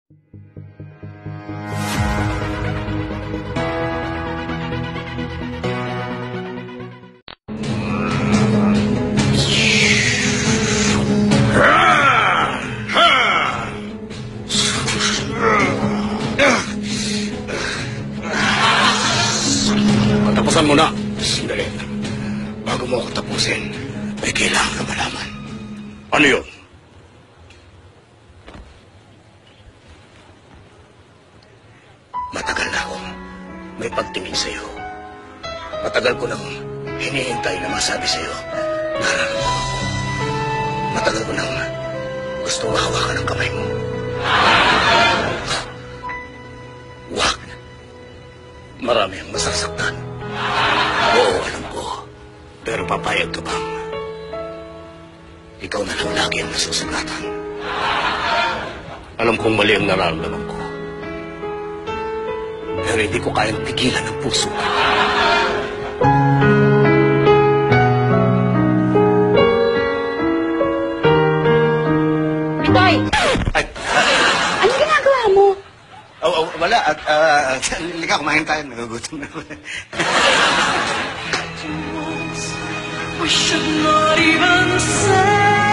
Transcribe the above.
Katapusan mo na. Sandali. Bago mo ako tapusin, may kailangan ka malaman. Ano yun? Matagal na akong may pagtingin sa'yo. Matagal ko nang hinihintay na masabi sa'yo. Nararamdaman ko. Matagal ko nang gusto hawakan ang kamay mo. Wag. Marami ang masasaktan. Oo, alam ko. Pero papayag ka bang ikaw na lang lagi ang nasusugatan? Alam kong mali ang nararamdaman ko. Pero hindi ko kayang pigilan ang puso ko. Toy! Ay, Ano ginagawa mo? wala. Halika, kumain tayo. Nagugutom na ako. We should not even say